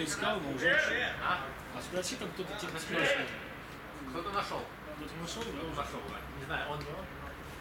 искал, но уже нашел. А спроси там кто-то типа спрашивает. Кто-то нашел. Кто-то нашел, да? Уже? Нашел, да. Не знаю, он не он.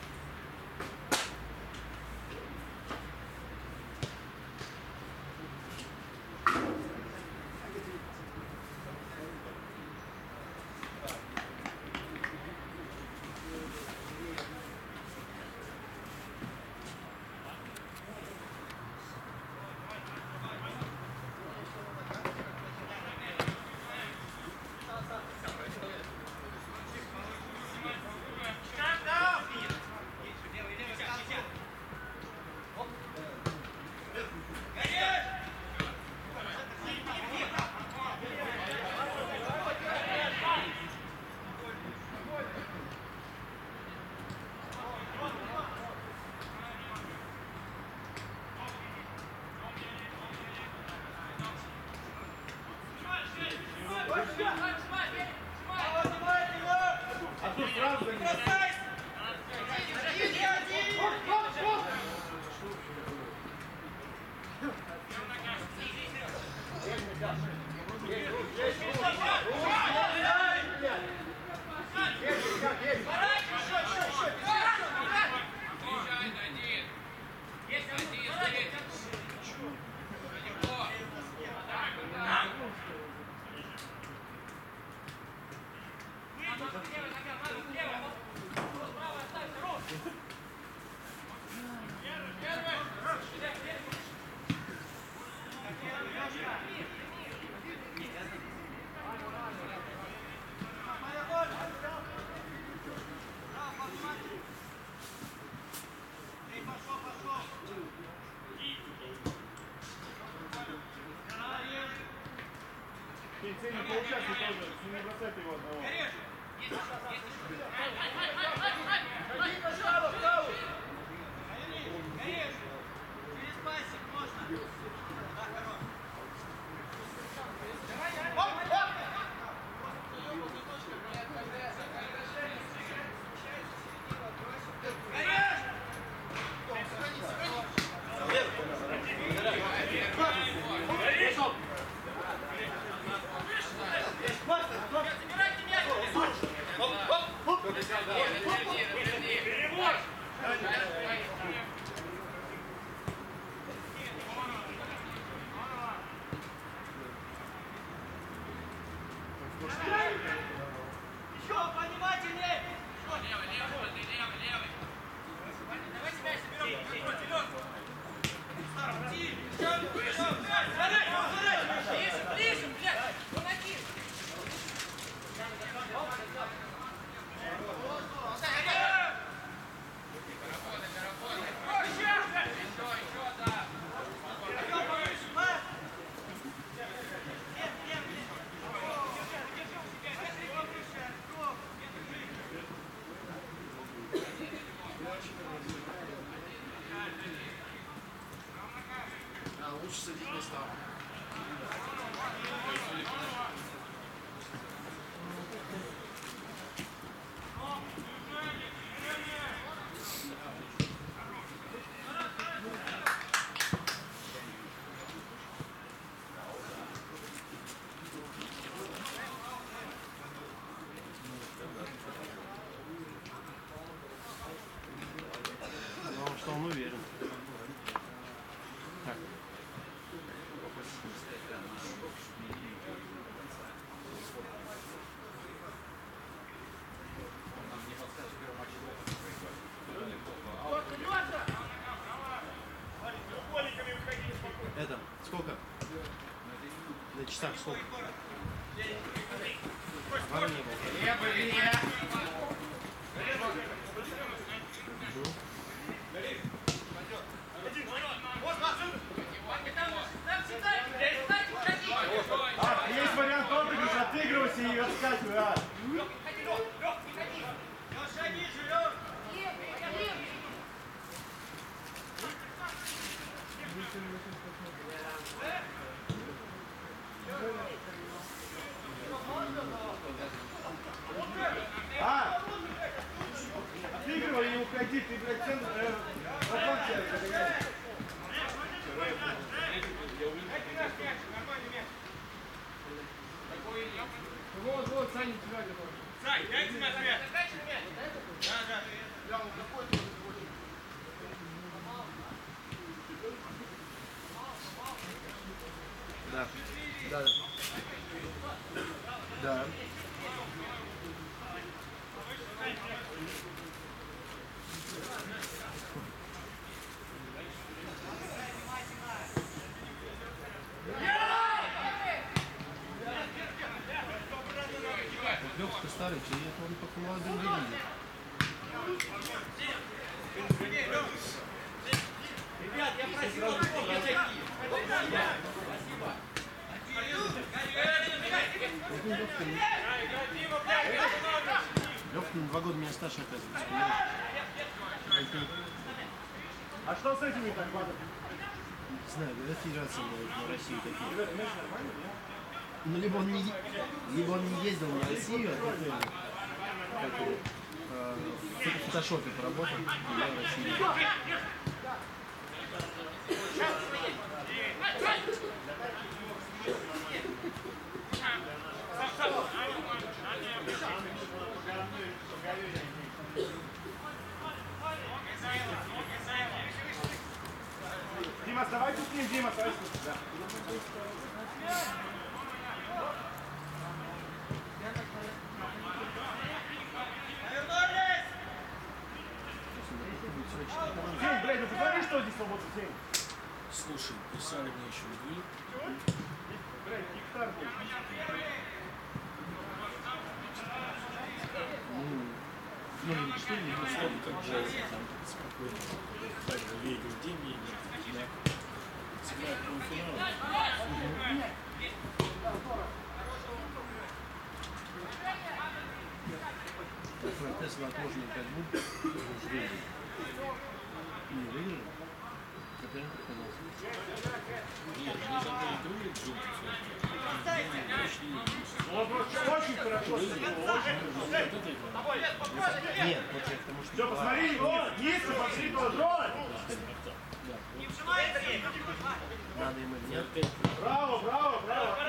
Ты не поучаствуй тоже, не бросайте его одного. Ходи, пожалуйста! Гореш! Через пасик можно! Да, хорош! Оп, оп! Гореш! Забирайте мяч! Перевод! Еще внимательнее! Левый! Давайте мяч заберем! Вперед! Ближе, блядь! Помоги! Лучше садить не стал. Ну, что он уверен. Так. Это, сколько? На часах сколько? Пару не было. Есть вариант отыгрыш, отыгрывайся и отскакивай, а! Леша, ниже, Леша! А! Отыгрывай и уходи, ты, блядь, центр, нормальный мяч. Вот, Саня, тебя готов. Сань, дайте на свет. Да. Да. Да. Да. Лёгко старый, и это он только молодым видит. Ребят, я просил вас отойти. Лёгка на 2 года меня старше оказывается. Понимаешь? А что с этими так падает? Не знаю, говорят, федерация на Россию такие. Ну, либо он не ездил на Россию, а как его, в фотошопе поработал, и я в России. Дима, оставайся с ним, Дима, оставайся. Да. День, блядь, ну посмотри, что здесь свободный день. Слушай, писали мне еще вы. Блядь, гектар будет. Ну, не 4, не Условно, как же там спокойно. Так же видел день едет. Да. Сыграет полуфинал. такой тест на отложенную ходьбу, уже выиграл. Не выиграл? Теперь он показался. Нет, они за одной игрой джунты. Он просто очень хорошо сыграл. Нет, вот я к тому, что... Все, посмотри, вот, низко, посмотри, контроль. Не вжимается время. Надо ему нет. Браво, браво, браво.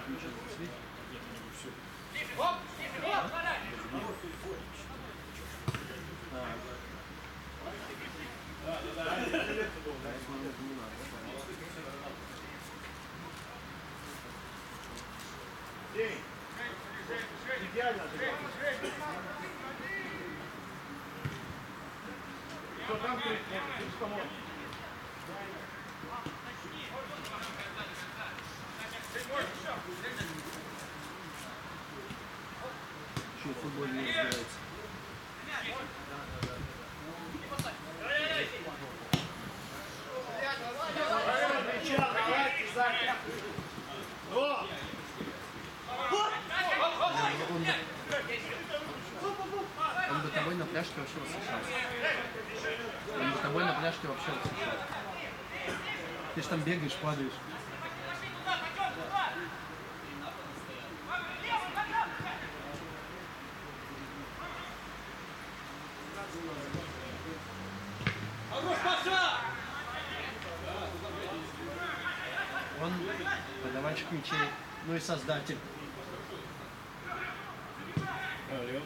Оп, оп, подай. День. Идеально отыграл. Что там кричит? Ты что можешь? Еще футбол не разбирается. Кричал, давайте, Саня. О! Он бы тобой на пляжке вообще восхищался. Он бы тобой на пляжке вообще восхищался. Ты ж там бегаешь, падаешь. Он подавальщик мячей, ну и создатель. Алло.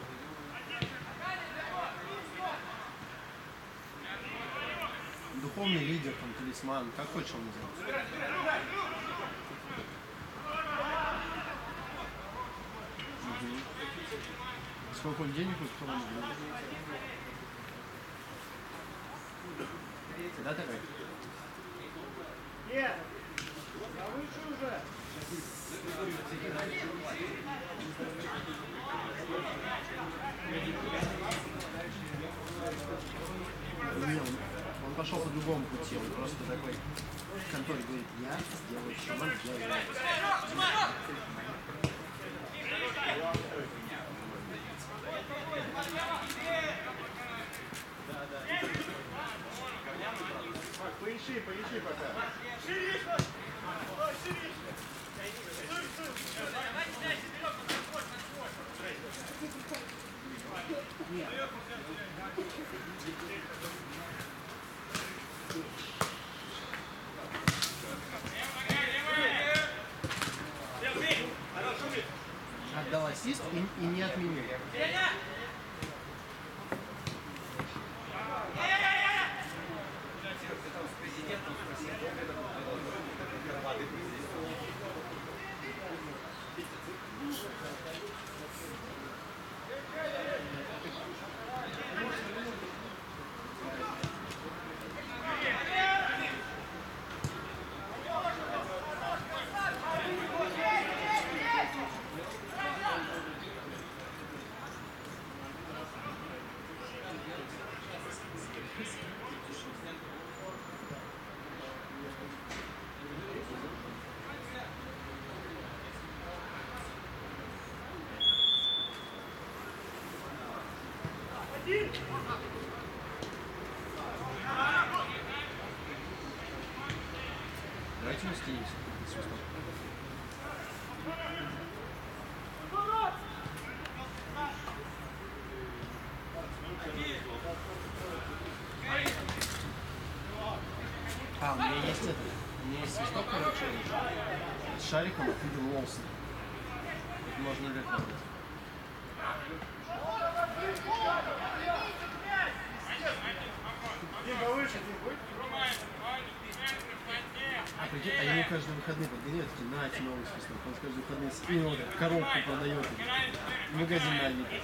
Духовный лидер, там, талисман, как хочешь он называется. Сколько он денег у кто всегда такой? Нет. А выше уже. Не, он пошел по другому пути, он просто такой в конторе говорит, я сделаю шаман, я знаю. Поищи пока. Отдалась. И не отменил. Давайте мы стенимся. У меня есть это. У меня есть свисток, короче, с шариком от Фидел Уолсона. Это можно играть на улице. Дима, выше, Дима, выше. Прикинь, а ему каждые выходные подгоняют, такие, нате новый свисток. Он каждые выходные скинул, вот, коробку продает. В магазин на Авито.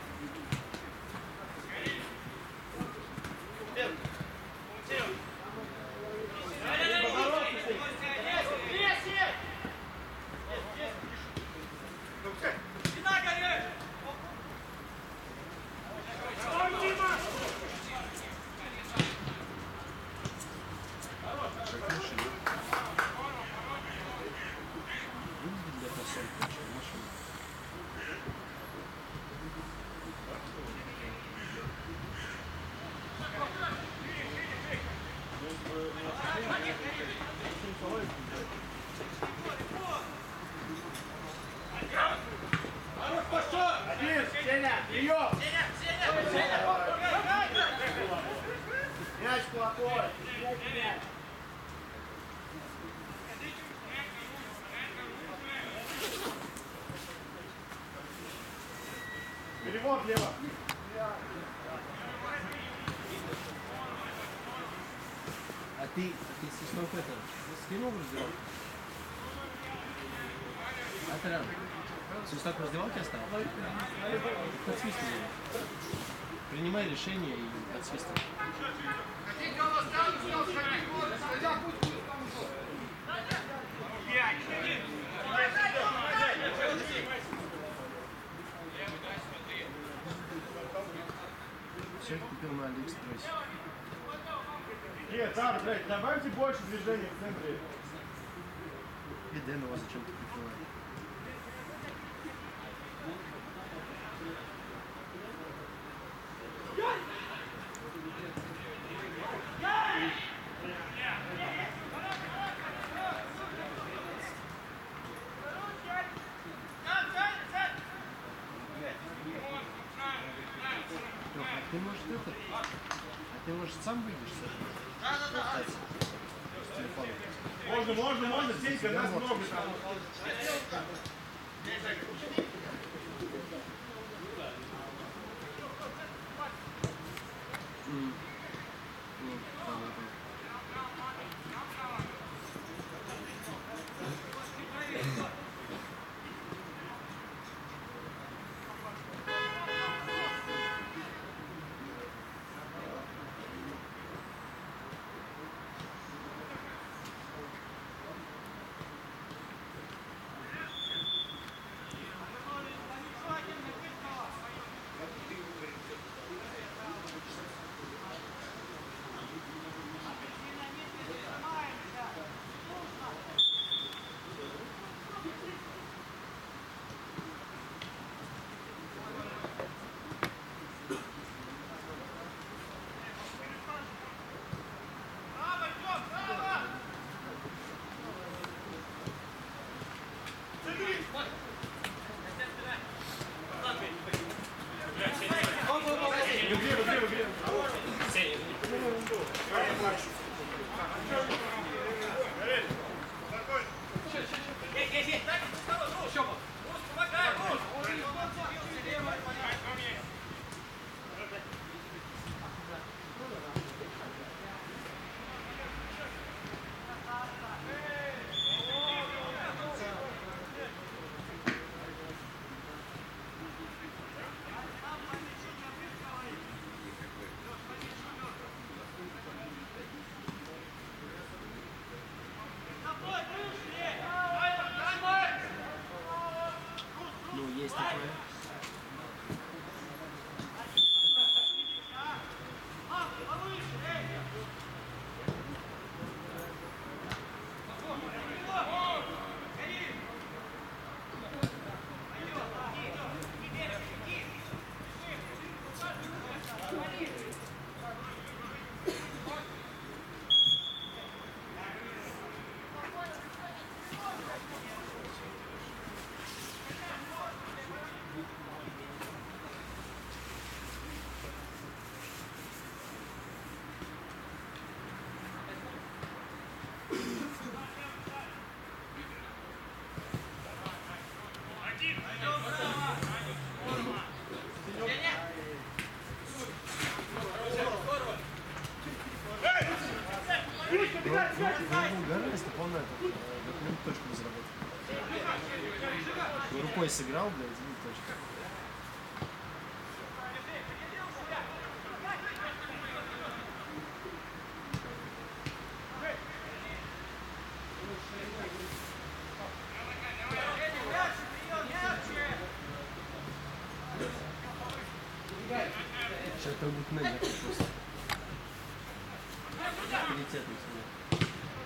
Один, Сеня, прием! Мяч плохой! Перевод лево! А ты свисток это скинул в раздевалку? А ты рано. Свисток в раздевалке оставил? Подсвистывай. Принимай решение и подсвистывай. Все купил на Алиэкспрессе. Нет, да, блядь, добавьте больше движения в центре. И Дэн его зачем-то прикрывает. Ты может это? А ты может сам выйдешь с этого? С телефона. Можно, Сенька, нас много там. угорность, полная документ точку не заработал. Рукой сыграл, блядь, и точка. Сейчас это будет мэн, просто. Авторитетный сегодня.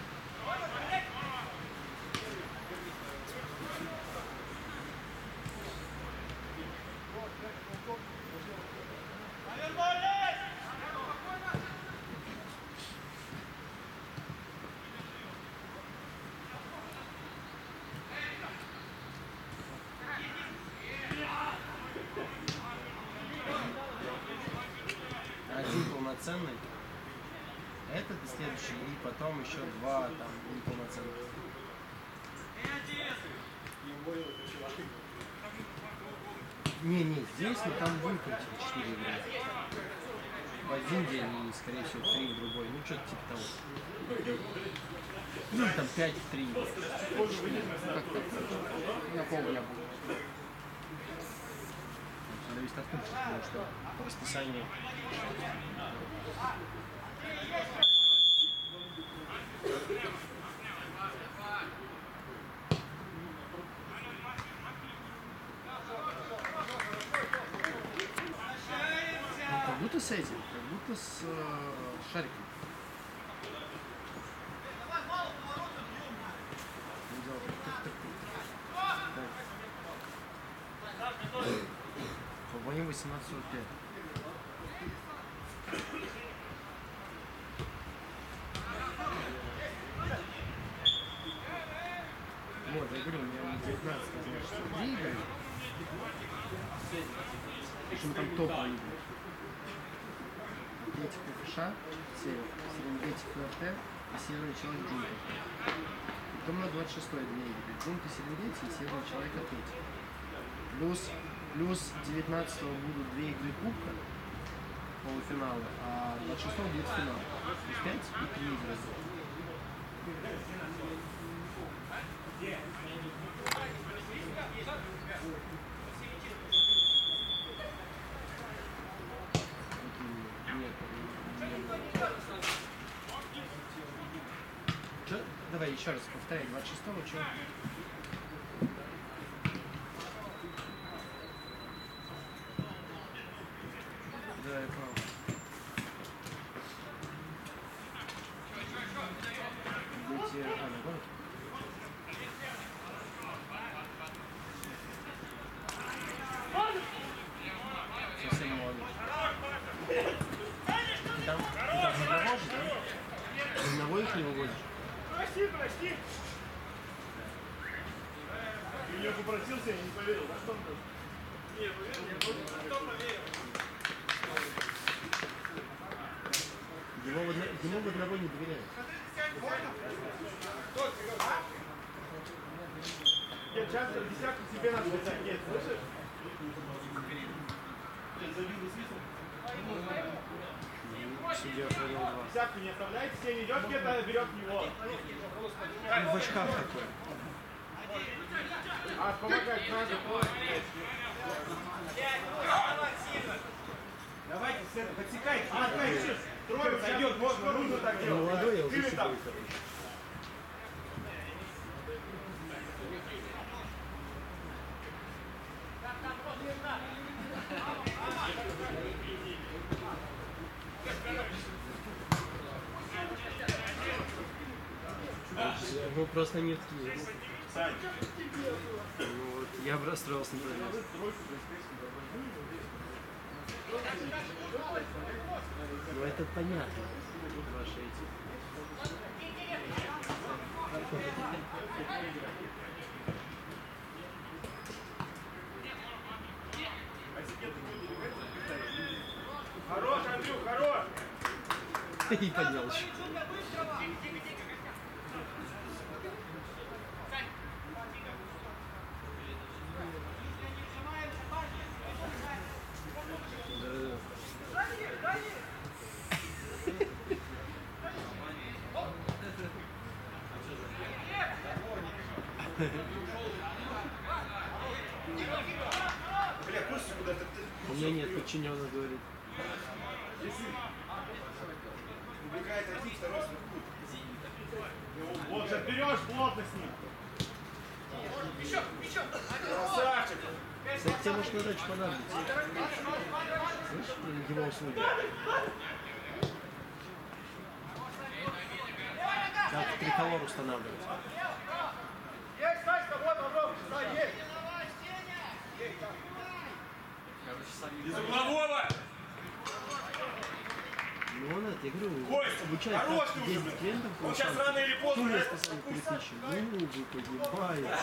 Один полноценный, этот и следующий, и потом еще два там неполноценных. Не, здесь, но там выкрутили 4 игры. В один день и, скорее всего, 3 в другой. Ну, что-то типа того. Ну, там 5 в 3. На полдня будет. Зависит от курса, потому что по расписанию. Ну, как будто с этим, как будто с шариком. По-моему, 18:45. Вот, я говорю, у меня на 19, значит, 3 игры. Причем там топовые игры. Атлетик ФШ, Серенгетик ФРТ и Северный человек Джунта. Потом на 26-й 2 игры. Джунта Серенгети и Северный человек Атлетик. Плюс 19-го будут 2 игры кубка, полуфинала, а 26-го будет финал. То есть 5 и 3 игры. Чё? Давай еще раз повторяй. 26-го что? Да, я прав. Дети... наоборот. Совсем молодой. Ты там не вывозишь, да? Ты одного их не вывозишь? Прости. Ты меня попросился, я не поверил, да, что он был? Не, поверил. Кто поверил? Ему в одного не доверяют. Я часто десятку себе надо взять, нет, слышишь? Забил и свистнул. Судья провел 2. Десятку не оставляйте, Сеня идет где-то, берет него. Он в очках такой. А помогать надо. Давайте, Сэр, подсекайте. Трое зайдет, нужно так делать. Молодой, я уже Ты там. Ну просто нет книги. Сань. Ну вот, я бы расстроился, например. Ну это понятно. Ваши эти. Хорош, Андрюх, хорош! И поднял еще. подчиненный говорит. Убегает один, второй сверху. Вот, сейчас берешь плотно с ним. Красавчик! Кстати, тебе может на дачу понадобится. Слышь, его услуги. Как триколор устанавливать. Есть, Сашка, вот, попробуй, сюда, есть! Из углового! Ну, он это, я говорю, Кость, обучает хорош как ты уже, 10 блин. клиентов. Он сейчас рано или поздно, Ну, я это, специально такую переключу. Ну, вы погибаете.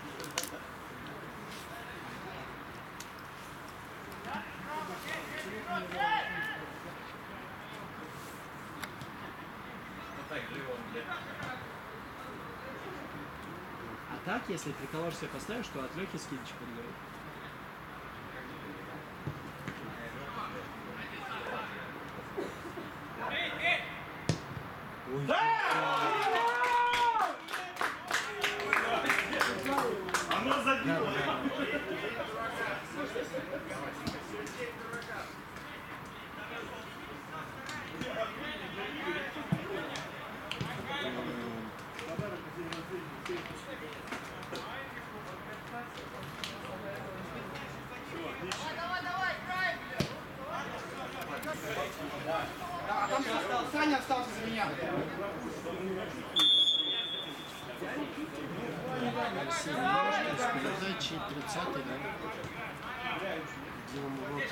А так, если триколор себе поставишь, то от Лёхи скидочку дает. Ой, Оно забило! Давай, играй! А там Саня остался за меня. передачи 30-й, да? Делаем урок.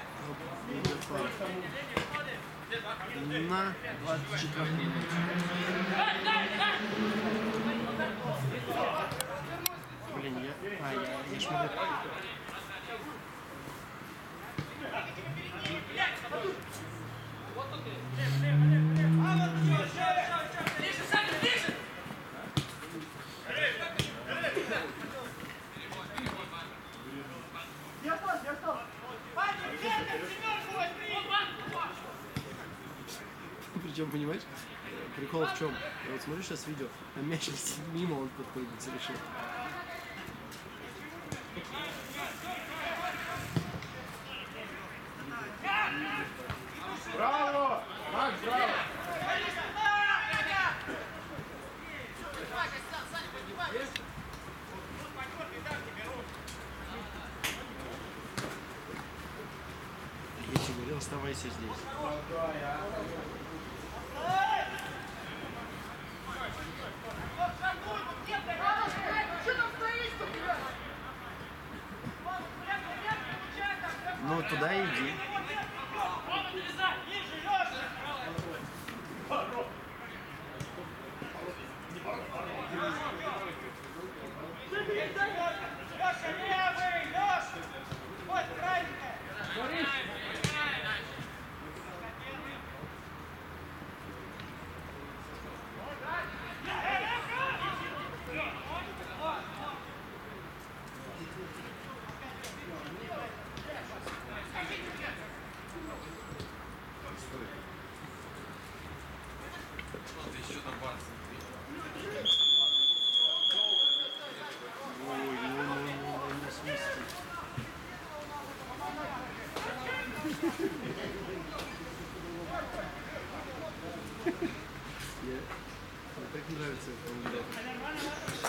На 24 минуте. Блин, я ж могу. Ближе, Саня, ближе! Я остался! Причем, понимаешь, прикол в чем? Я вот смотрю сейчас видео, а мяч летит мимо, он подходит совершенно. Браво! Макс, браво! Я тебе говорил, оставайся здесь. Что там стоишь-то, блядь? Ну, туда иди. Леша, левый! Леша! Вот, правильно! Ой, ну, не смысл. Мне так нравится это наблюдать.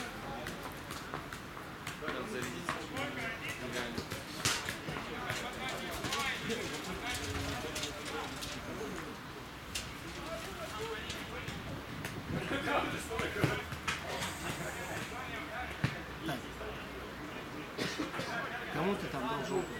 Так. Кому ты там дал жопу?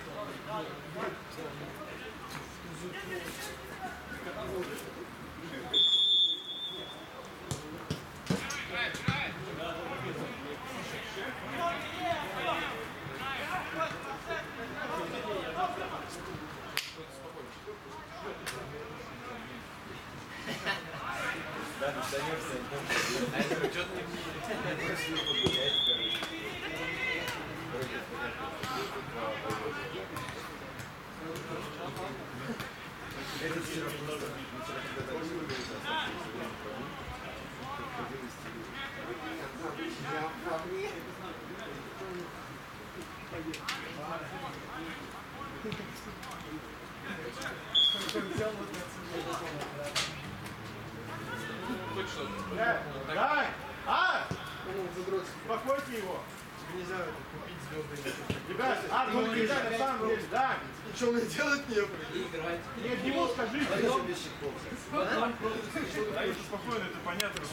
Хоть что-то. Дай! А! Успокойте его. Нельзя это купить звезды. Ребят, ну нельзя на самом деле, да. И что мне делать не Нет, ему скажите. себе щеков. Да, если спокойно, это понятно.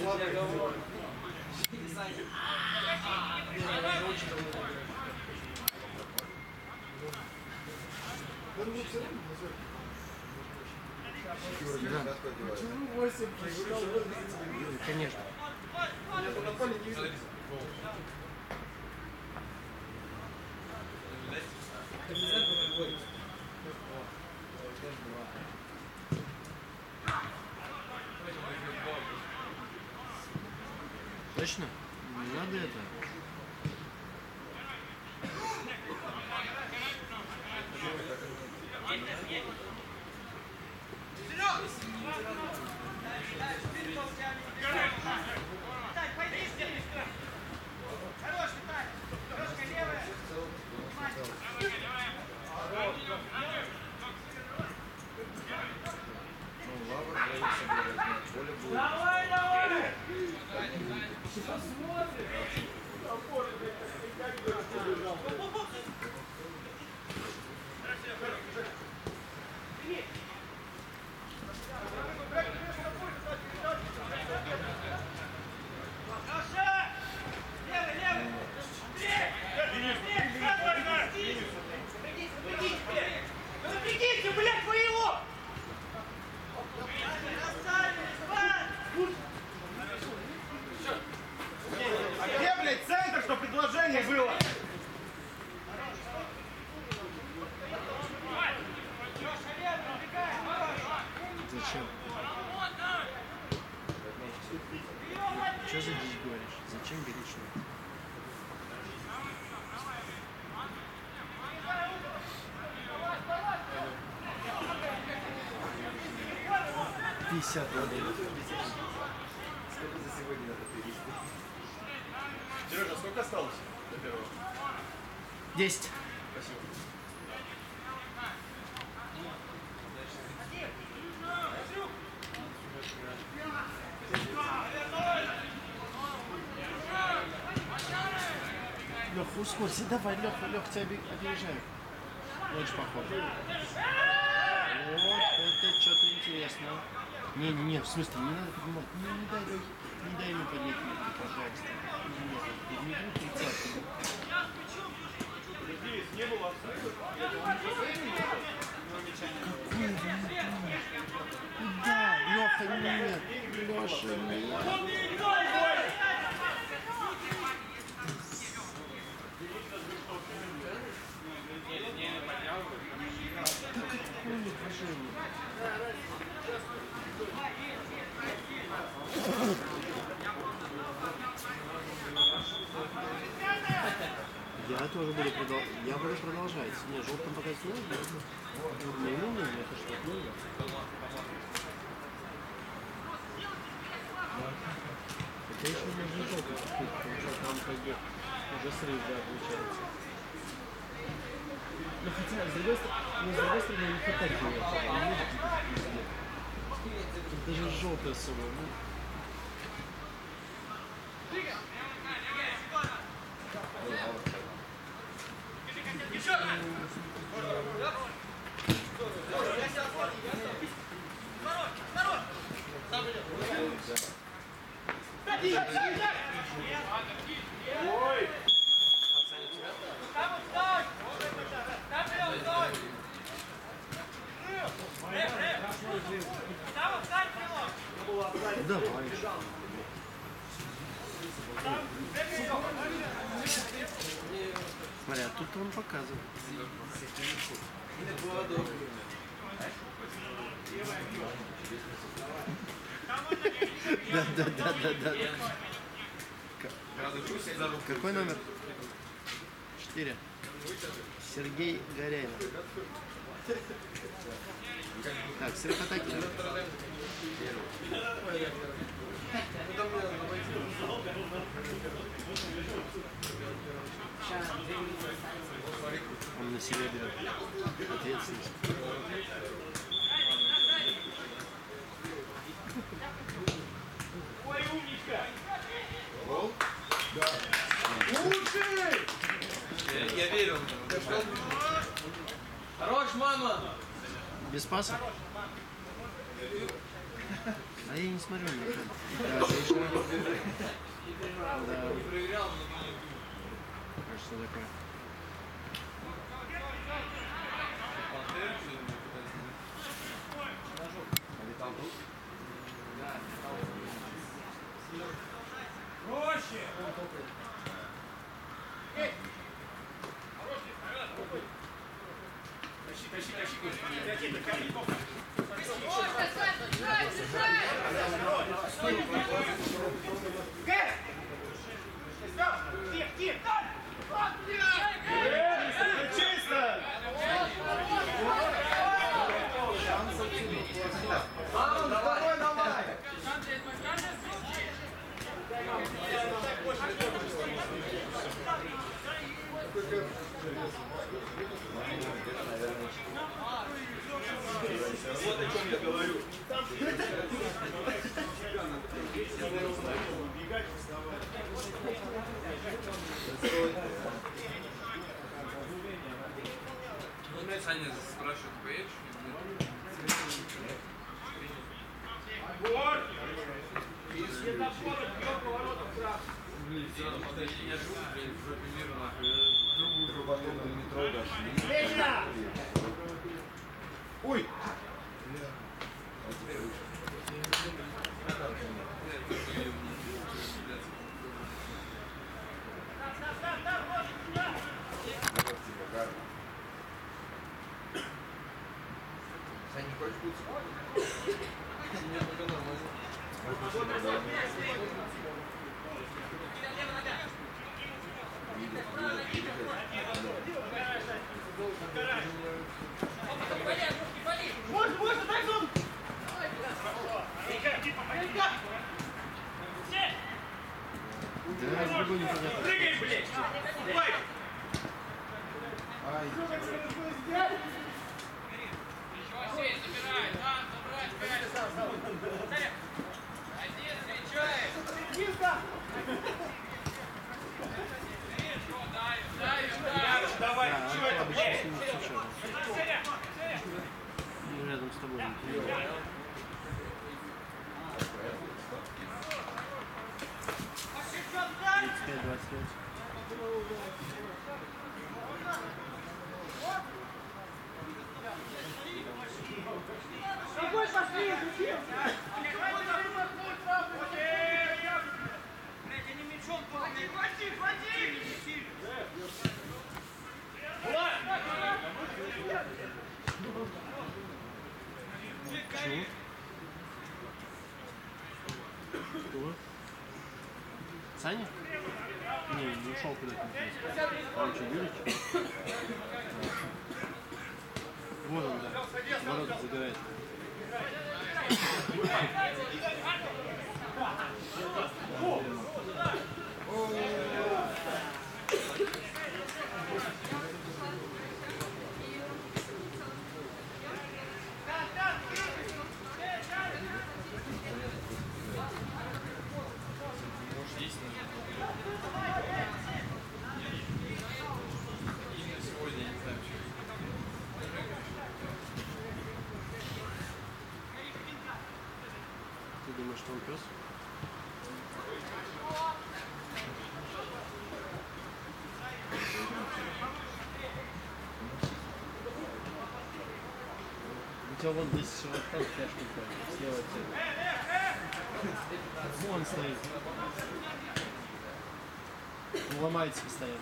Конечно. Точно? Не надо это. Виталь, пойди с ним. Хорош, Виталь. Ножка левая. Давай, давай! Саша! Левый, левый! Андрей! Напрягите, блядь, моего! А где, блядь, центр, что предложение было? Зачем? Что за дичь говоришь? Зачем говорить что? Пятьдесят рублей. Сколько за сегодня надо перевести? Сережа, сколько осталось до первого? 10. Спасибо. Лех, ускорься, давай, Лех, тебя опережают. Очень похоже. Вот, это что-то интересно. Не, в смысле, не надо поднимать. Не дай Лехе, не дай ему поднять руки, пожалуйста. Не 30. Здесь не было абсолютно. Какой Куда? Леха, нет. Леша, нет. Я тоже буду продолжать. Я буду продолжать. Не, желтым пока сложно. Моему мнению, это что? Это еще можно желтый купить, потому что там как бы уже срыв, да, получается. Ну хотя, с другой стороны, не хватает мне. Тут даже желтое с собой, ну. Ой! Давай. Смотри, а тут он показывает. Да. Какой номер? 4. Сергей Горяев. Так, сверхатаки. Он на себя берет ответственность. Ой, умничка! Я верил. Хорош, мама! Без паса? А я не смотрю на это. Да, конечно. Да. Не проверял, но Что такое? Проще! Тащи, тащи, тащи. Чисто! Давай, давай! Вот о чем я говорю. Бегать, вставать. Саня спрашивает, поедешь? Вот! Светофор, бьет поворотом сразу. Я живу, блин, в жопе мира, нахуй. Уже потом до метро дошли. Леня! Ой! Саня, не хочешь быть? Нет, пока нормально. Можно, дай зон! Да, с другой непонятно. Прыгай, блядь! Давай! Ай, Давай, Да, что это, обычно блядь? с ним ничего. Ну, рядом с тобой. Пять, 25. Какой пошли? Хвати, хвати! Почему? Кто? Саня? Не, не ушел куда-то. Он что, Юрич? Вот он, да. Ворота забирает. Может, есть именно сегодня, я не знаю, что. Ты думаешь, что он пес? У тебя вон здесь широко фляжка слева от тебя. Вон стоит. Он ломается постоянно.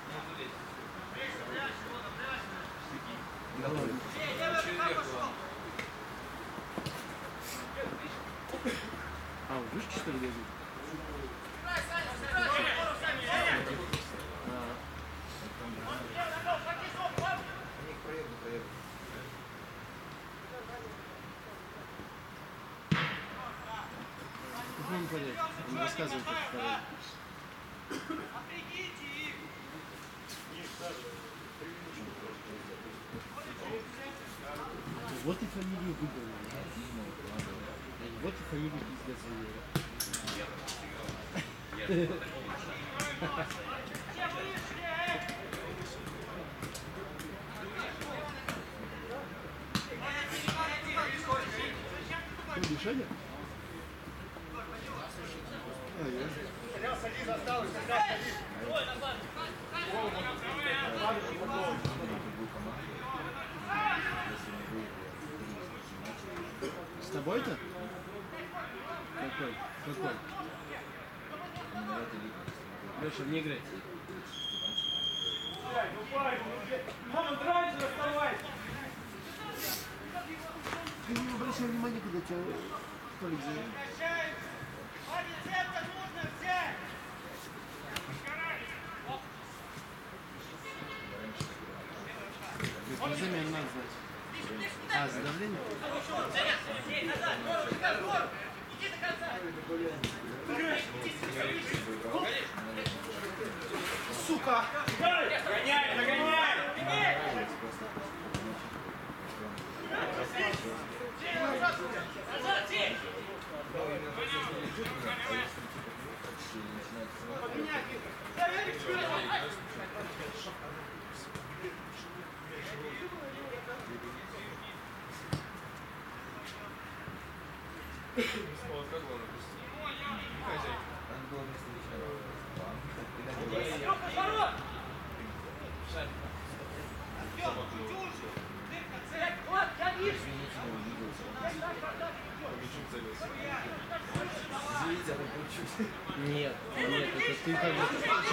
А, он вышки что ли бегает? не понять. Он рассказывает, как второй. Напрягите их! Вот и фамилию выбрали. Вот и фамилию пиздец выбрали. Все вышли! Ну, решение? Садись, осталось, садись. С тобой-то? Какой? Какой? Леша, не играй. Мама, раньше оставайся. Ты не обращай внимания, когда тебя столик взял. Возвращаемся! Ваня, центр нужно взять! Замен надо знать. А, за давление? Иди до конца! Сука! Догоняй, догоняй! Назад, сей! Лёха, ворот! Артём, чужу! Дырка, цель! Вот, я вижу! Нет, нет, это ты как бы в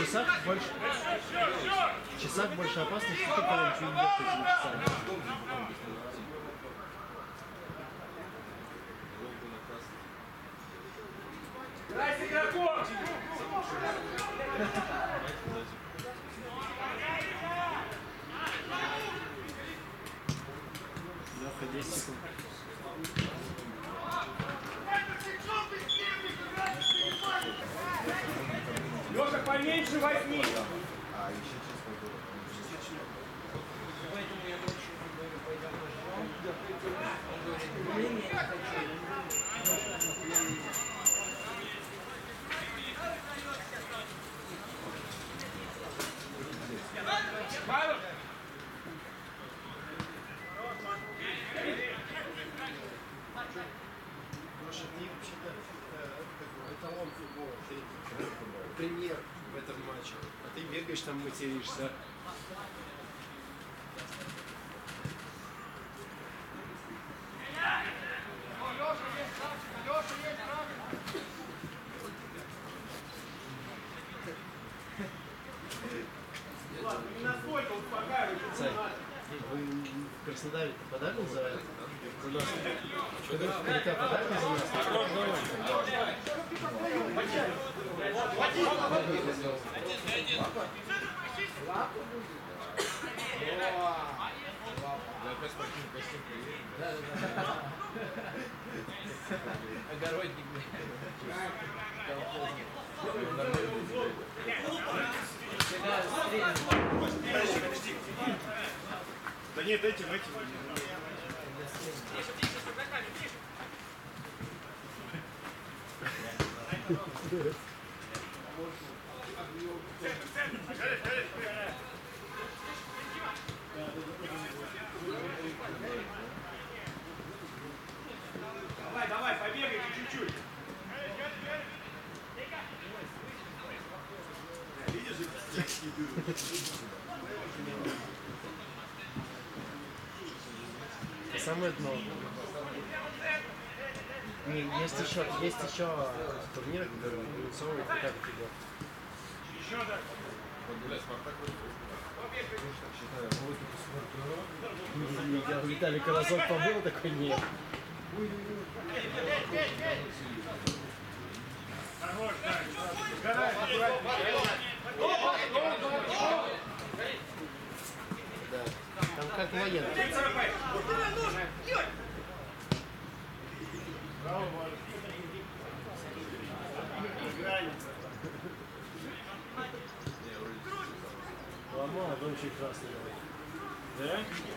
часах больше опасности, что ты короче идешь этими часами. Дай с игроком! Лёха, 10 секунд. Лёша, поменьше возьми! Павел! Леша, ты вообще-то эталон футбола, ты премьер в этом матче, а ты бегаешь там материшься. Ладно, не настолько успокаивайте. Сань, вы в Краснодаре подали за нас? Когда тебя подали за нас? Огородник. Да нет, этим. Тише, тише, с игроками, тише! Давай, давай, побегайте чуть-чуть. Самое дно. Не, есть еще турниры, которые организовывают как тебя. Еще так. Не, Виталий Карасов побыл, такой нет. Хорош, да. Сгорай, Да. Там как военный. красный. Да?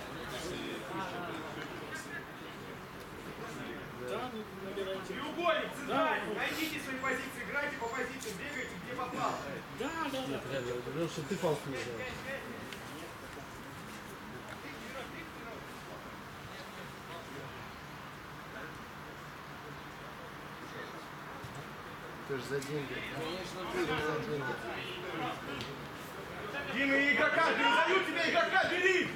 Да, ну, набирайте. Треугольник, центральный. Найдите свои позиции, играйте по позициям, бегайте, где попал. Да, да, да. Реально, я говорил, что ты палку не взял. Ты же за деньги. За деньги. Дима, игрока, передаю тебе игрока, бери!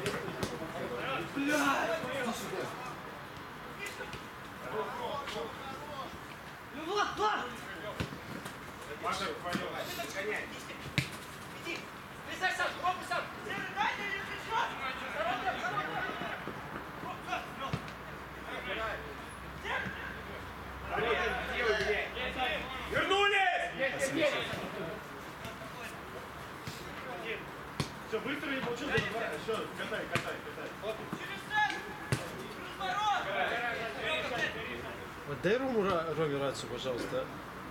Ну вот, вот! Маша, пойдем. Иди! Лезай сам, попу сам! Дай, не пришел! Вернулись! Все, быстро не получил. Все, катай. Вот дай Роме рацию, пожалуйста.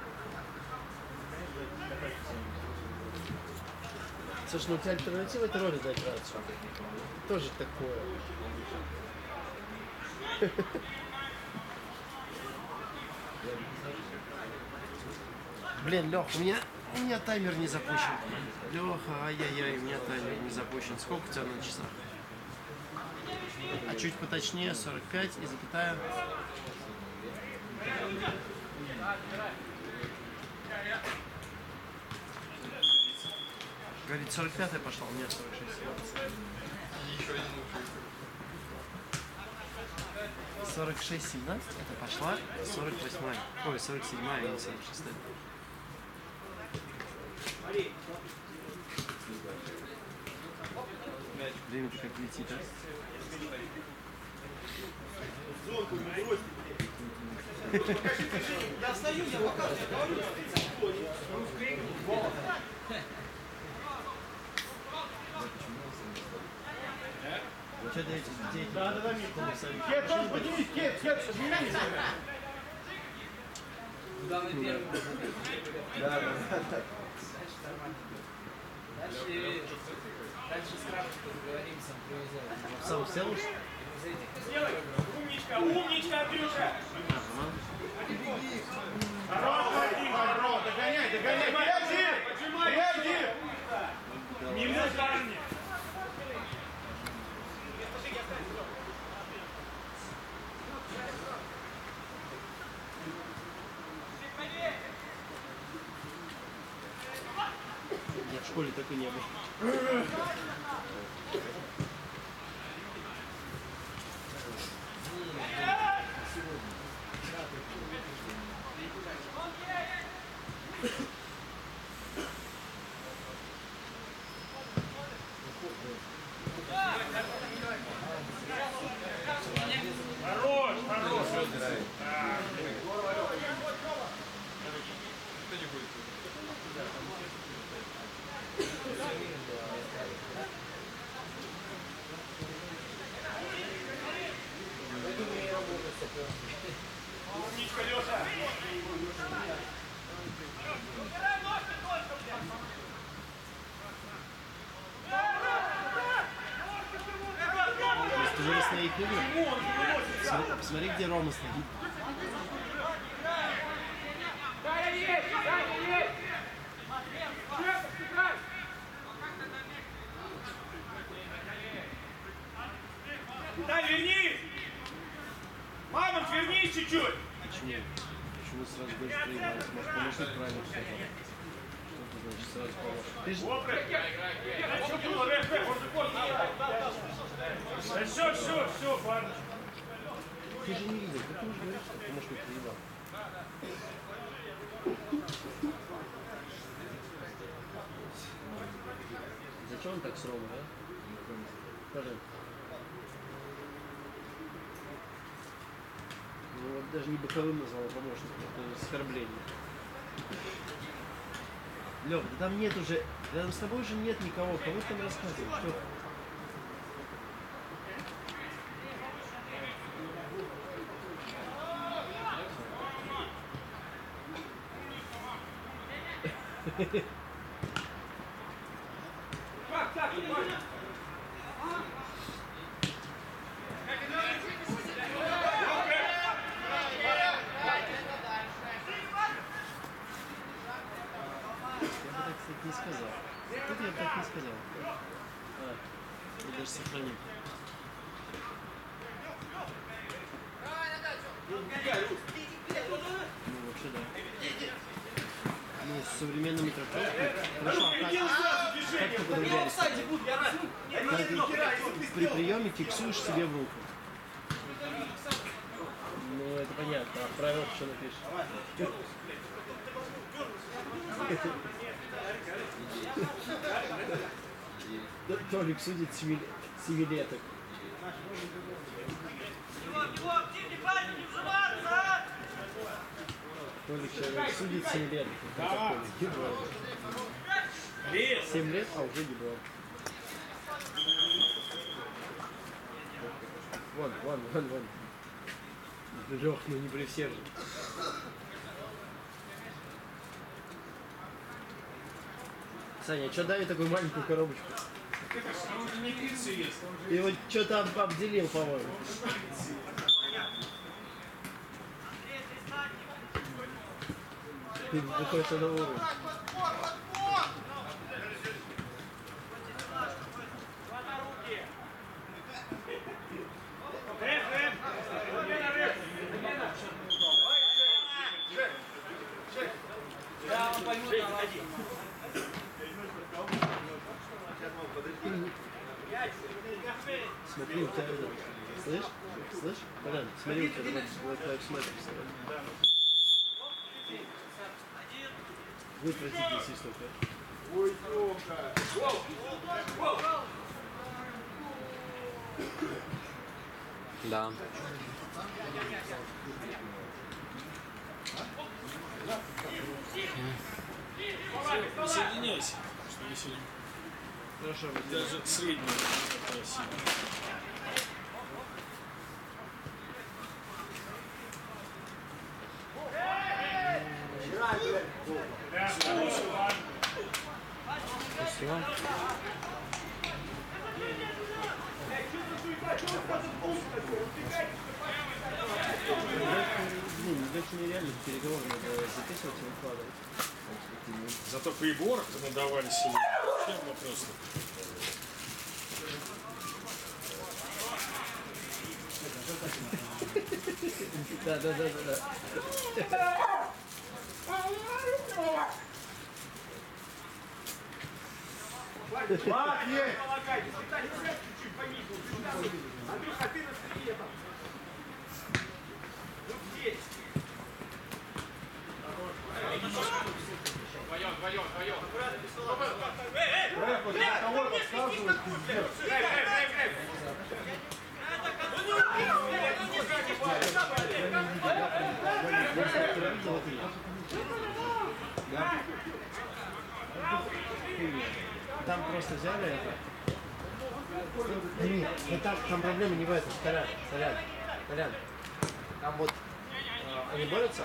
Слушай, ну у тебя альтернатива это Роме дать рацию. Тоже такое. Блин, Лех, у меня таймер не запущен. Леха, ай-яй-яй, у меня таймер не запущен. Сколько у тебя на часах? А чуть поточнее, 45 и запятая. Говорит, 45-я пошла, у меня 46. 46, 17, это пошла 48. Ой, 47, а не 46. Время-то как летит, а? Я стою, я показываю. Что для этих детей? Да, Кет, тоже поднимись, Кет, меня не сыграй. Куда мы первым? Да. Дальше с крафтом договоримся, привезем. Сам сел уж? Сделай. Умничка, Андрюша. Хорош, Вадим, хорош. Догоняй. Приди. Не мусорни. Я в школе так и не был. Хорош. Умничка, Леша. Ты же на их играх. Посмотри, где Рома стоит. Дай, вернись! Мамонт, вернись чуть-чуть! Почему сразу говоришь проиграть? Может, помощник правильно сказал? Что это значит сразу помощник? Ты же... Все, парни. Ты же не видел, как ты можешь говорить, что помощник проиграл? Зачем он так с Ромой, а? Скажи. Ну вот даже не боковым назвал помощником, это оскорбление. Лёв, да там нет уже, рядом с тобой уже нет никого, кому ты там рассказываешь, что? Так, не сказал. Я даже сохранил. Ну, вообще да. Ну, с современными трактовками. Хорошо, как ты подругаешься? При приеме фиксуешь себе в руку. Ну, это понятно. А правило что напишешь? Толик судит семилеток. Толик человек судит 7 лет. 7 лет, а уже не было. Вон. Лех, ну не при всех же. Саня, что давит такую маленькую коробочку? И вот что-то обделил, по-моему. Ты выходишь на новый уровень. Смотри, у тебя это... Слышь? Колян, смотри, у тебя вот так смотришь. Будет пройти здесь только. Ой, Тёмка! Да. Присоединяйся, что мы сегодня Хорошо, даже среднюю попросили. Спасибо. Блин, это нереально переговоры надо записывать и выкладывать. Зато приборы-то надавали сегодня. Чем вопрос? Да. Мак, есть! Андрюха, ты на стрие там. Ну здесь. Вдвоем. Рэп, вот для того подсказывает, пиздец. Там просто взяли это. Нет, там проблема не в этом. Колян. Там вот они борются.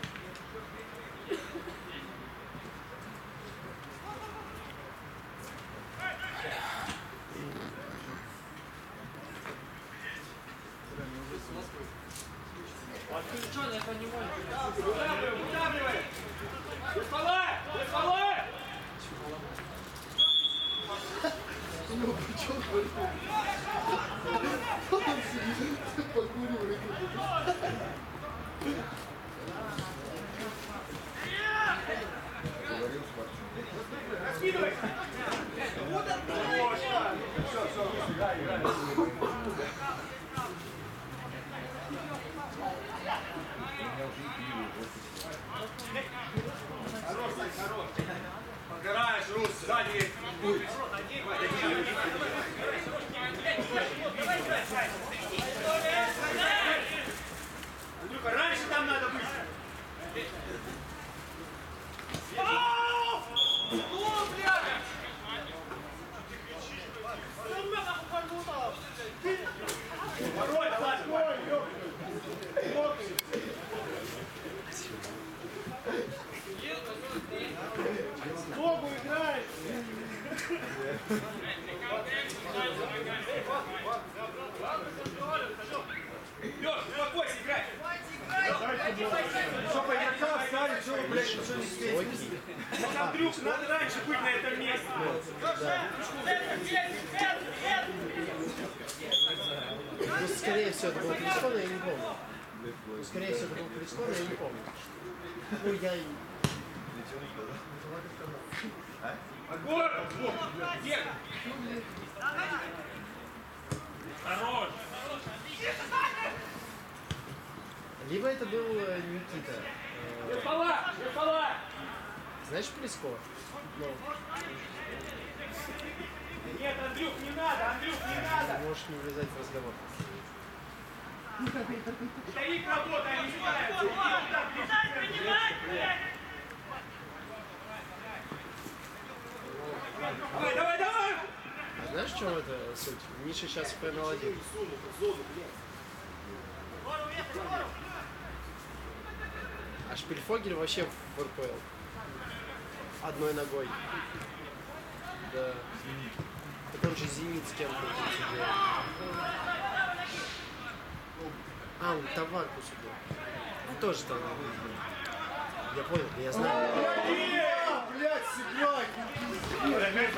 Отключен, это не может. Удавливай! Доставай! Ну, причем он сидит, покуривает. Говорил спортсмен. Раскидывай! Все, играй. Хорош. Подгораешь, Рус, сзади. Андрюха, раньше там надо быть! Ну, блядь! Пароль, такой, Ногу играет! Лёш, успокойся, играй! Что по игрокам ставить, что вы, блядь, высокий. Андрюх, надо раньше быть на этом месте. Ну, скорее всего, это был Крискон, я не помню. Ну, скорее всего, это был Крискон, я не помню. Ну, я... Хорош! Либо это был Никита. Знаешь Плеско? Ну, Нет, Андрюх, не надо, Андрюх, не надо! можешь не влезать в разговор. Это их работа, они справятся. Давай, давай, давай! А знаешь, в чем это суть? Миша сейчас в ПНЛ-1. А Шпильфогель вообще в РПЛ. Одной ногой. Да. Так он же Зенит с кем-то сидел. А, он товарку сидел. Он тоже там. Я понял, я знаю. Блядь, сыграй!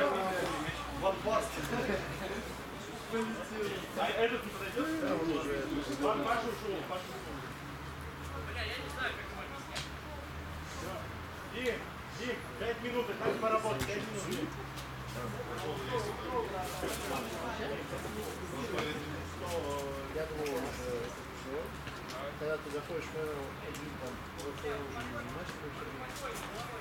А этот не подойдет? Да, он уже... Паша ушел, Паша ушел. Дим, 5 минут, и так поработать, 5 минут. Я думал, он уже... Когда ты заходишь в ПНЛ-1, там, РПЛ уже не матч включили.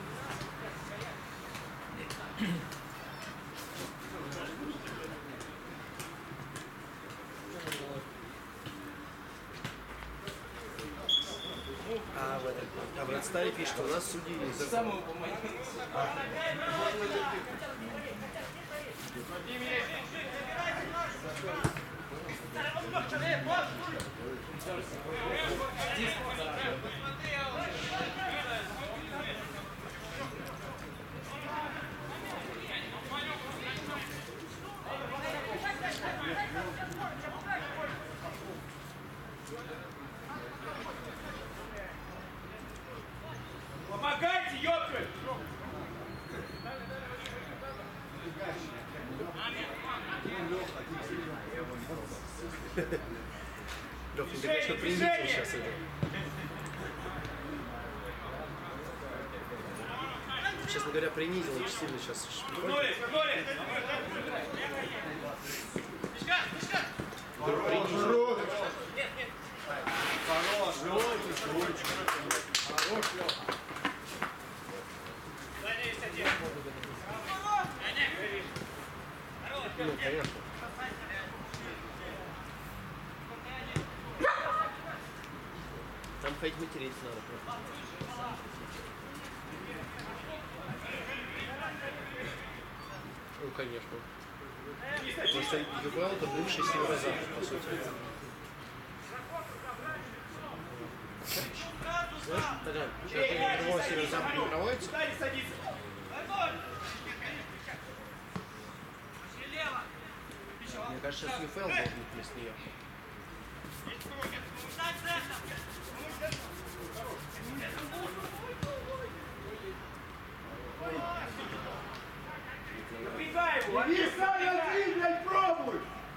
А в Редстаре пишет, что у нас судьи не закон. Помогайте, ёпты! Лёх, ты, конечно, принизил сейчас это. Честно говоря, принизил очень сильно сейчас. Вернулись, вернулись! Принизил. Ну, конечно. Там ходить материться надо просто. Ну, конечно. Просто ЮБЛ это бывший северо-запад, по сути. Знаешь, тогда, сейчас другого северо-запада не проводится. Дали садиться! Мне кажется, сейчас ЮФЛ должен быть вместо нее. Напрягай его! Не сай, Андрей, блядь, пробуй!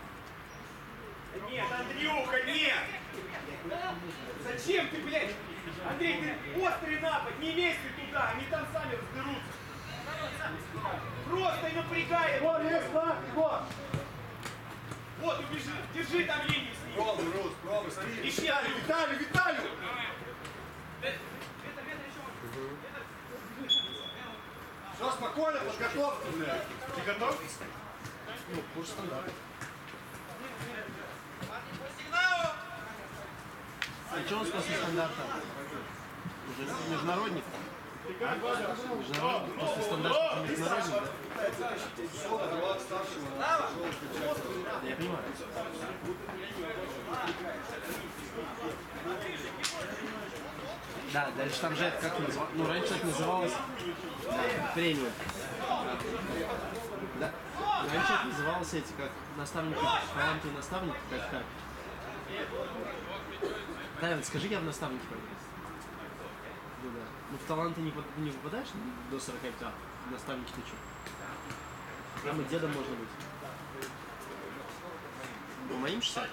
Нет, Андрюха, нет! Зачем ты, блядь? Андрей, ты острый напад, не лезь ты туда, они там сами разберутся. Просто напрягай его! Вон, есть нах, вот! Вот, убежи, держи там линию с ним. Пробуй, Рус, пробуй, смотри! Ищи Андрюха. Виталий, Виталий! Все спокойно, подготовка, блядь! Ты готов? Ну, курс стандарт. А что у нас после стандарта? Уже международник? Международник, после стандарта международник, да? Я понимаю. Да, дальше там же это как называлось? Ну, раньше это называлось премиум. Да. Раньше это называлось эти, как наставники, таланты и наставники, как. Да, вот скажи, я в наставнике пойду. Ну да. Ну в таланты не попадаешь до 45, наставники ты что? Там и дедом можно быть. Ну, моим 60.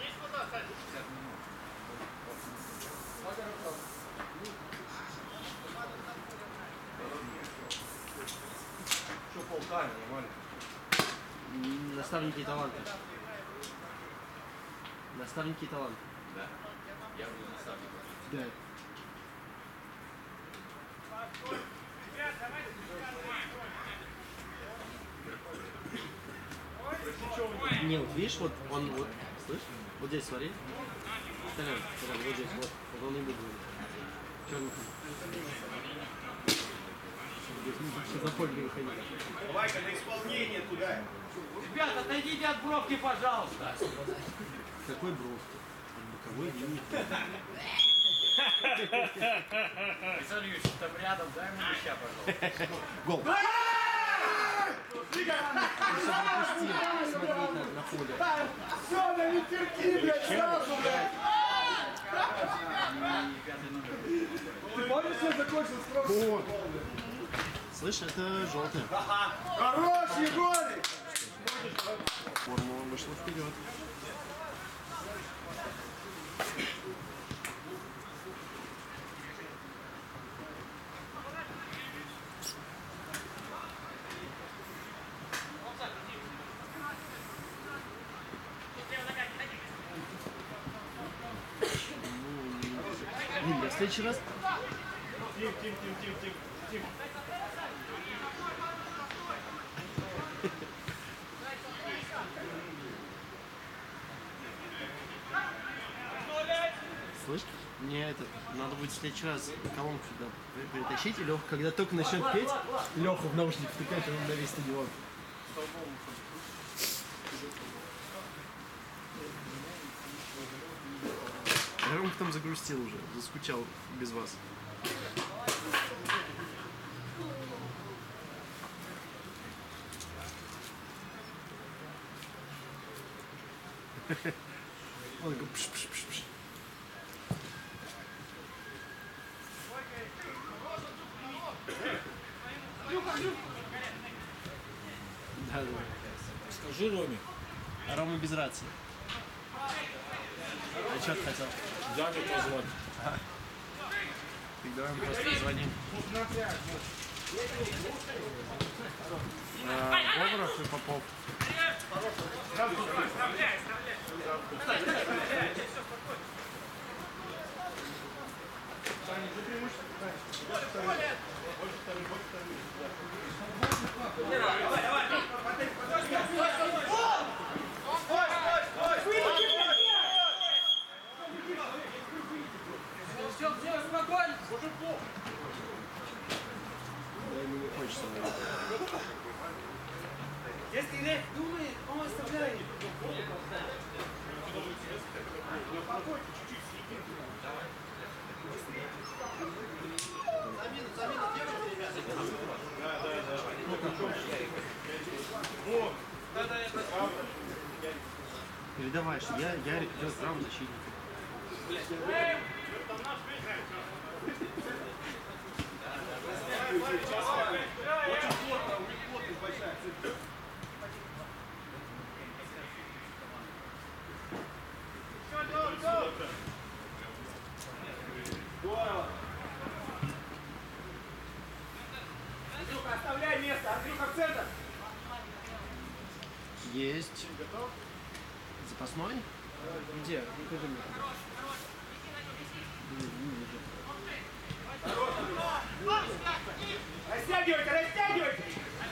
Что полтайм, нормально. Наставники и таланты. Наставники и таланты. Да. Я буду наставником. Да. Не, вот видишь, вот он вот, слышь, вот здесь смотри. Толян, вот здесь, вот он и будет. Черный. За поле не выходи. Давай-ка на исполнение туда. Ребят, отойдите от бровки, пожалуйста. Какой бровки? Боковой линии. Александр Юрьевич, там рядом, дай ему леща, пожалуйста. Гол! Пропустил смотреть на поле. Все, на ветерки, блядь, сразу, блядь. Ты помнишь, что закончил строк? Слышь, это желтый. Хорош, Егорик! Формула вышла вперед. Блин, в следующий раз. Тим. Слышь, мне это надо будет в следующий раз колонку сюда притащить, и Леха, когда только начнет петь, Леху в наушник втыкать, он на весь стадион. Ромка там загрустил уже, заскучал без вас. Он такой пш-пш-пш-пш. Да. Скажи Роме. Рома без рации. А что ты хотел? Дядю позвать. Так давай мы просто позвоним. Говоров и Попов. Все, спокойно. Да, ему не хочется, наверное. Если не думает, он оставляет. Передавай, что Ярик идет правым защитником. Андрюха, оставляй место. Андрюха, в центр. Есть. Запасной? Где? Покажи мне. Растягивайте.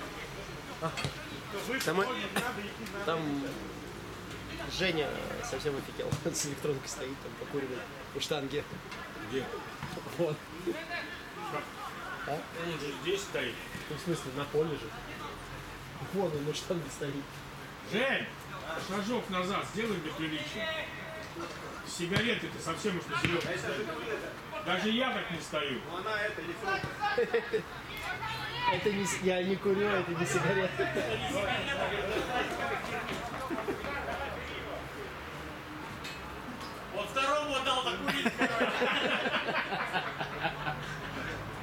Там Женя совсем офигел. С электронкой стоит, там покуривает у штанги. Где? Вот. Он же здесь стоит. Ну, в смысле, на поле же. Вон он на штанге стоит. Жень, шажок назад сделай для приличия. Сигареты-то совсем уж на серьезно стоят. Даже я так не стою. Она это не Это не... Я не курю, это не сигарета. Вот второму отдал закурить, короче.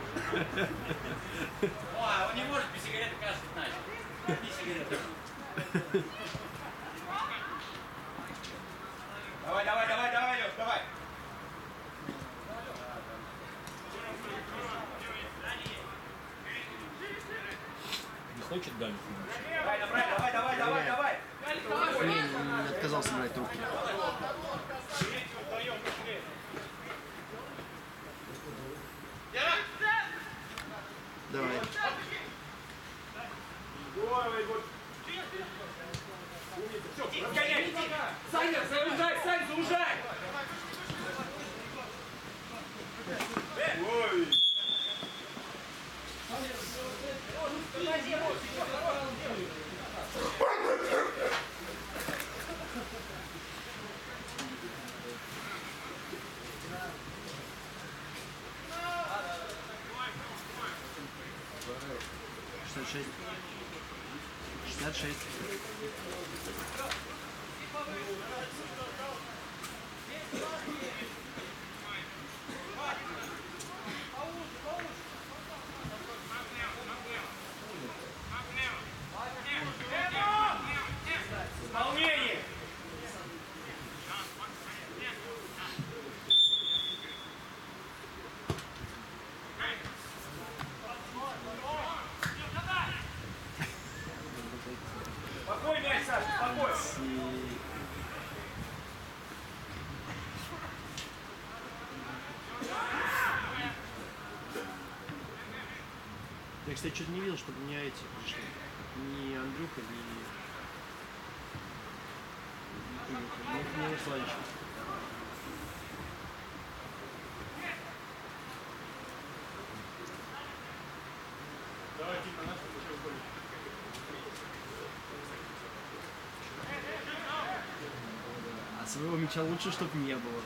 хочет дальше. Давай. Не, он отказался брать трубку. Давай. Саня, заужай! Шестьдесят 66. Исполнение! Спокой, мяч, Саша, спокой! Я, кстати, что-то не видел, чтобы меня эти пришли. Ни Андрюха, ни Славич. Давай, Дима, на нас уже уходит. А своего мяча лучше, чтобы не было.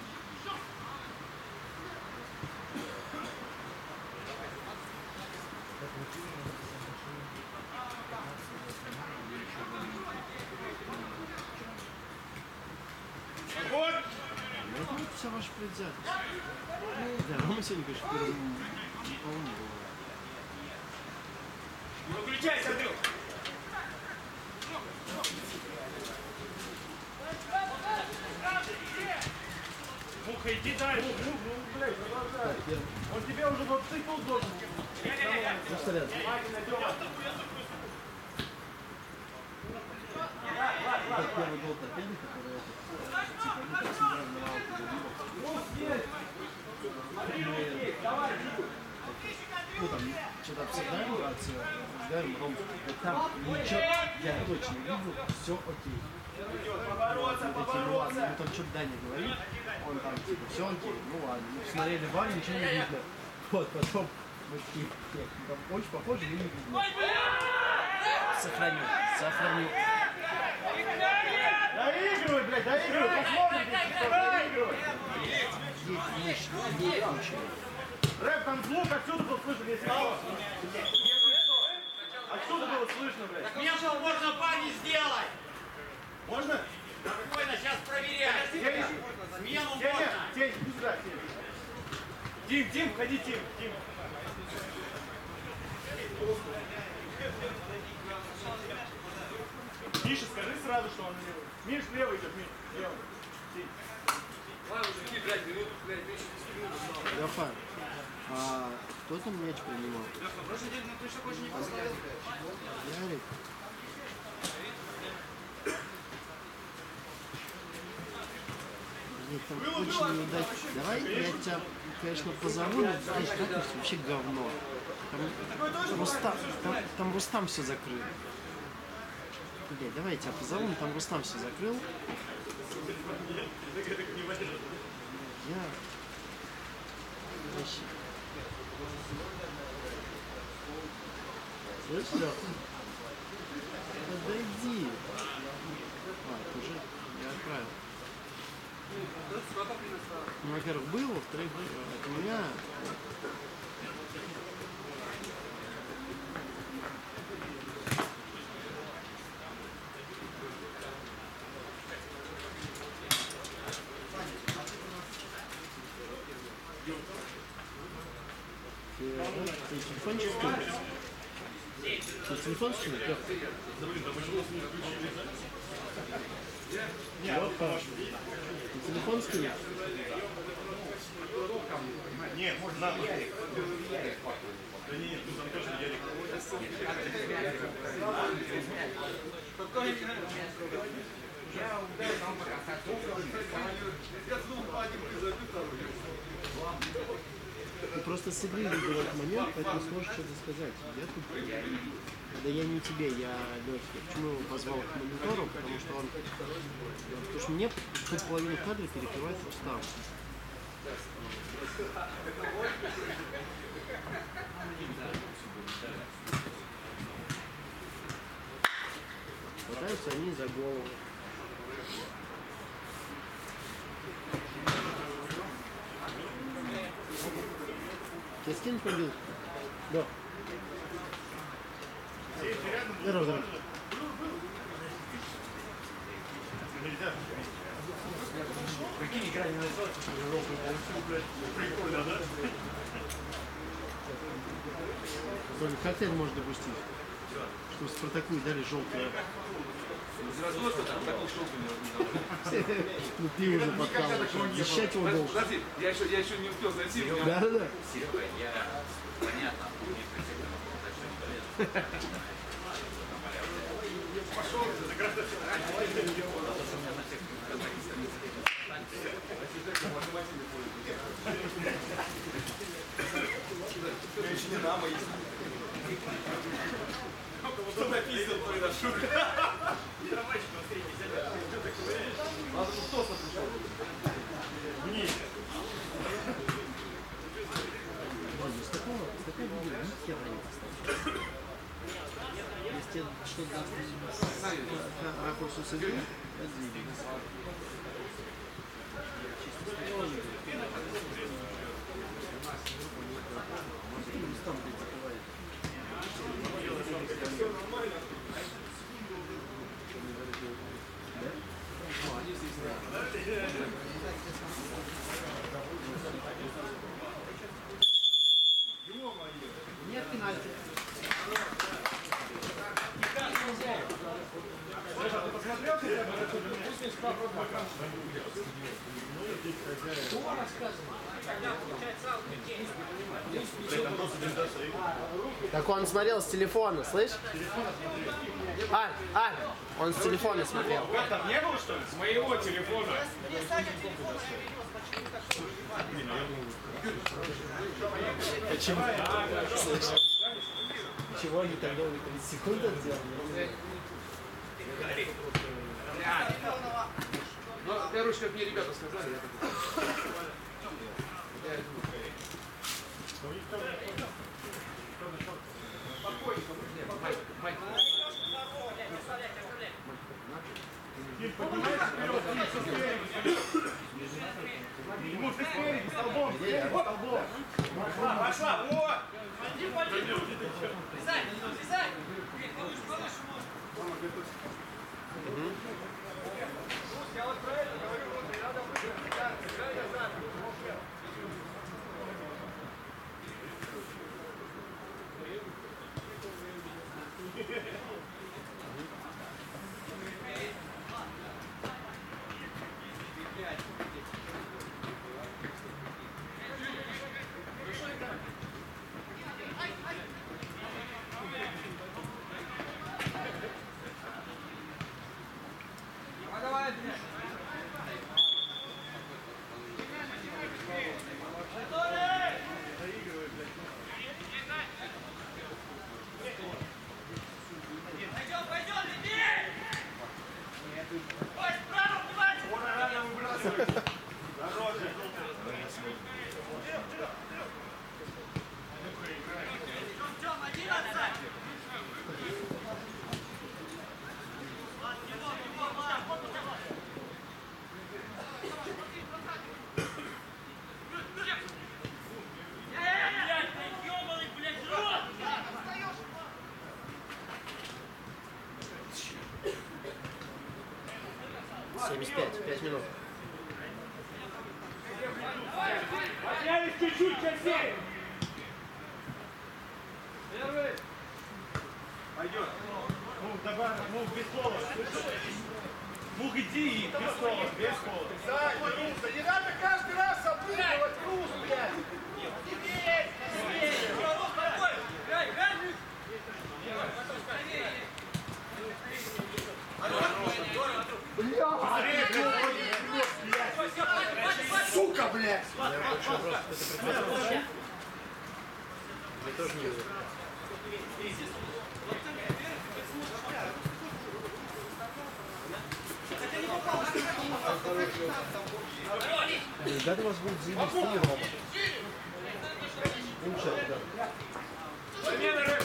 Вот! Ну, это вся ваша предвзятость. Да, Рома сегодня, конечно, в первом полу не было. Не выключайся, Андрюх! Муха, иди дальше. Он тебе уже вот цикл должен. Ну что, рядом? Это первый гол Торпеды, который типа, ну, как центрального ну, там, что-то обсуждаем, разговариваем, Ром, вот там ничего, я точно видел, все окей. Ну там что-то Даня говорит, он там типа все окей, ну ладно, мы смотрели вар, ничего не видно. Вот, потом мы такие, там очень похоже, но не видно. Сохраню. Доигрывай, блядь, доигрывай, посмотрим, доигрывай. Есть мышь. Рэп, там звук отсюда был слышен, если что. Отсюда было слышно, блядь. Смену можно, парни, сделать! Можно? Спокойно, сейчас проверяем. Смену можно. Тень, иди сюда, Тень. Тим, входи, Тим. Миша, скажи сразу, что он левый. Миш, левый идет, Миш, левый. Тень. Гафа, а кто там мяч принимал? Ярик. Блин, там очень неудачно. Давай я тебя, конечно, позову, но знаешь, как вообще говно. Там Рустам все закрыл. Блядь, давай я тебя позову, но там Рустам все закрыл. Я... Вообще... Слышь, что? Подойди. А, это уже я отправил. Ну, во-первых, был, во-вторых, от меня... Ты телефончик скинул? Ты телефон скинул? Лёха, ты телефон скинул? Нет, можно на. Ты просто с игры видел этот момент, поэтому сможешь что-то сказать. Я тут... Да я не тебе, я Лёхе. Почему его позвал к монитору? Потому что он... Потому что мне тут половину кадра перекрывает устав. Хватаются они за голову. Тебе скинуть мобилку? Да. Здорово, здорово. Прикинь, игра не называется, что желтый получил, блядь. Прикольно, да? Только как ты это можешь допустить? Что Спартаку дали желтое. Ну ты уже подкалываешь. Защищать его должен. Подожди, я еще не успел зайти. Да. Серега, я... Понятно. Пошел, заграждать. Что написано, произошло? Ладно, ну кто пришел? Вниз. С такой видео ни хера не поставишь. Если тебе что-то ракурсу с игры, это двигается. Нет пенальти. Так он смотрел с телефона, слышь? Аль, он с телефона смотрел. Там не было, что ли? С моего телефона. Почему? Чего они так долго 30 секунд сделали? Ну, первое, что мне ребята сказали, я так... Ему ты спереди, столбом, столбом. Пошла, вот! Слезай, слезай! Я вот про это говорю, вот, и надо выиграть, играй назад. Пять минут. Отъявись чуть-чуть, Алексей! Первый. Пойдет. Ну, добавь, ну, без слова. Ну, иди и без слова, без слова. Да не надо каждый раз обыгрывать груз, блядь! Спокойно! больше вопросов это прекратил. Я тоже не вижу. Ребята, у вас будет заебись стиль, Рома. Лучше, ребята. Замена, Рэм!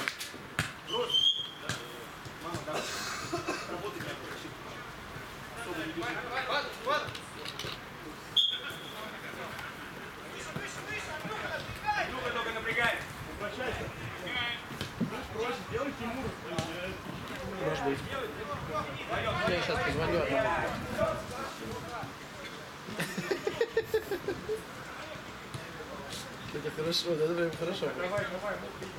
Ну-ка, только напрягай! Обращайся. Проще, делай Тимур. Может быть. Я сейчас позвоню одному. Это хорошо, да, прям хорошо. Давай, давай, ну иди.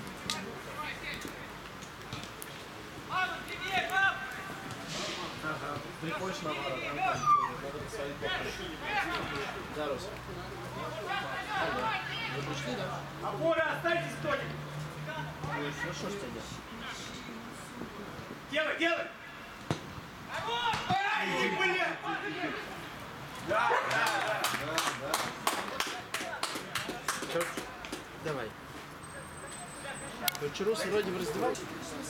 Приходишь на вара, там надо свои копы. Да, Рус. Вы пришли, да? Опора, останьтесь, Тоник! Ой, хорошо, что тебя. Делай, делай! Ай, блин! Да, да, да. Чё? Давай. Короче, Рус вроде в раздевалке.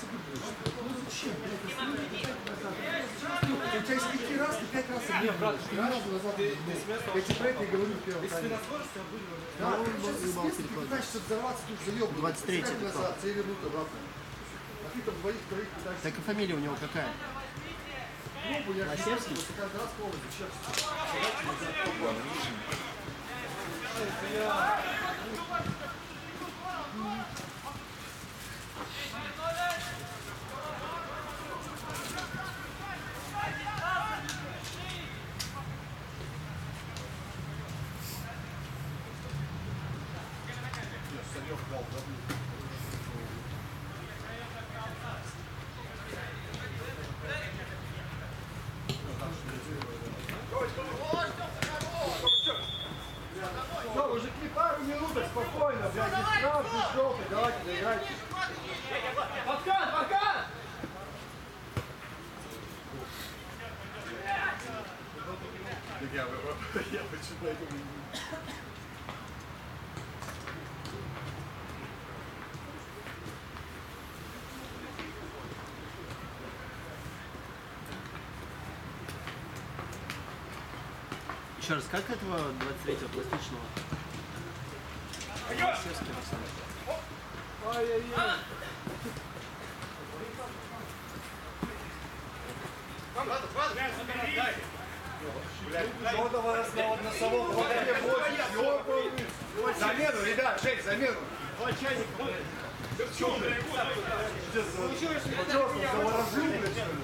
У тебя из 5 раз, ты 5 раз. Нет, брат, ты назад. Я тебе про это и говорю в первом тайме. Да, он ебал телефон. Ты пытаешься взорваться, тут заебываешь. 23 это назад, тебе вернут обратно. А ты там двоих, троих пытаешься. Так и фамилия у него какая? Пробу я Лосевский? каждый раз полностью. Сейчас. Все, мужики, пару минуток, спокойно, блядь, без прав, без желтых, давайте, доиграйте. Подкат, подкат! Я почитаю. Еще раз, как этого 23-го пластичного? Лосевский, Александр. Ай-яй-яй. Желтого носового. Замену, ребят, Жень, замену. Получилось, заворожил, блядь, что ли?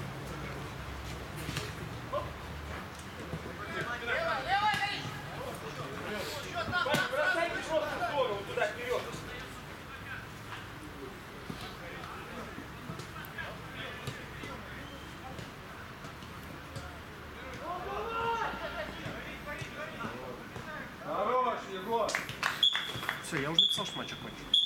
Бросайте просто в сторону, туда, вперед! Хорош, Егор. Все, я уже написал, что матч окончен.